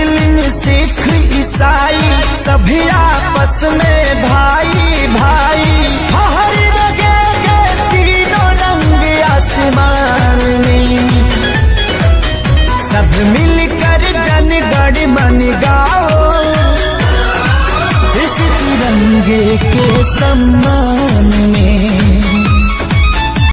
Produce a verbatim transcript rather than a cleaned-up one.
मुस्लिम सिख ईसाई सभी आपस में भाई भाई। हर जगह तीनों रंग आसमान में, सब मिलकर जन गण मन गाओ, इस तिरंगे के सम्मान में।